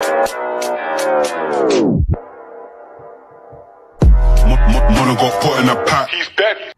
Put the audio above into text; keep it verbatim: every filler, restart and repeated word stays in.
Mono got put in a pack. He's dead.